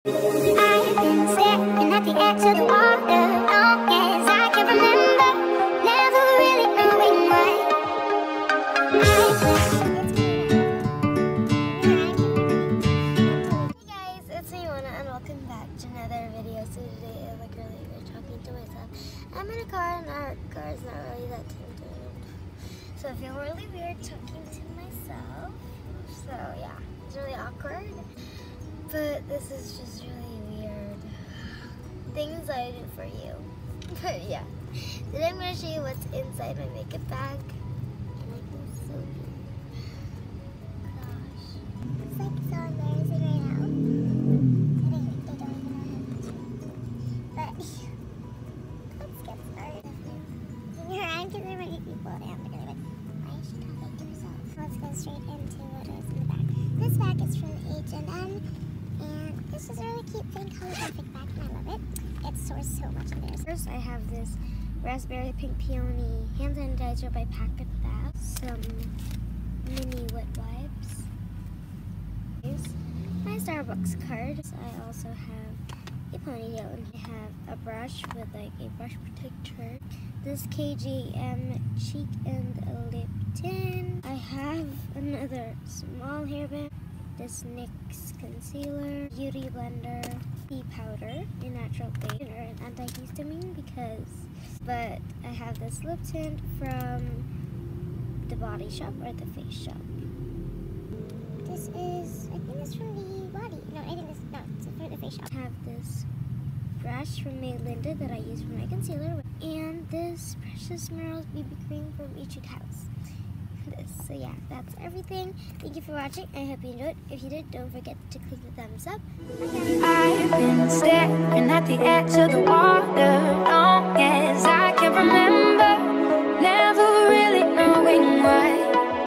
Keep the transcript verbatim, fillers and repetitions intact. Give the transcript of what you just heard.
I've been staring at the edge of the water long as I can remember, never really knowing why. Hey guys, it's Iona and welcome back to another video. So today I look really weird talking to myself. I'm in a car and our car is not really that tinted. So I feel really weird talking to myself. So yeah, it's really awkward. But this is just really weird. Things I do for you. But yeah. Today I'm going to show you what's inside my makeup bag. And I feel so good. Gosh. It's like so embarrassing right now. I think they don't even know how to do. But let's get started. In your hand, because there might be people and they're going to be like, why is she talking to herself? Let's go straight into what is in the bag. This bag is from H and M. And this is a really cute thing called Perfect Bag, and I love it. It stores so much in there. First, I have this raspberry pink peony hand sanitizer by Pack and Bath, some mini wet wipes, my Starbucks card. I also have a ponytail, and I have a brush with like a brush protector. This K J M cheek and lip tint. I have another small hairband. This NYX concealer, beauty blender, pea powder, a natural base, or an antihistamine because, but I have this lip tint from the Body Shop or the Face Shop. This is, I think it's from the Body, no, I think it's, no, it's for the Face Shop. I have this brush from Maylinda that I use for my concealer, and this Precious Minerals B B cream from Etude House. So yeah, that's everything. Thank you for watching. I hope you enjoyed. If you did, don't forget to click the thumbs up. I've been staring at the edge of the water.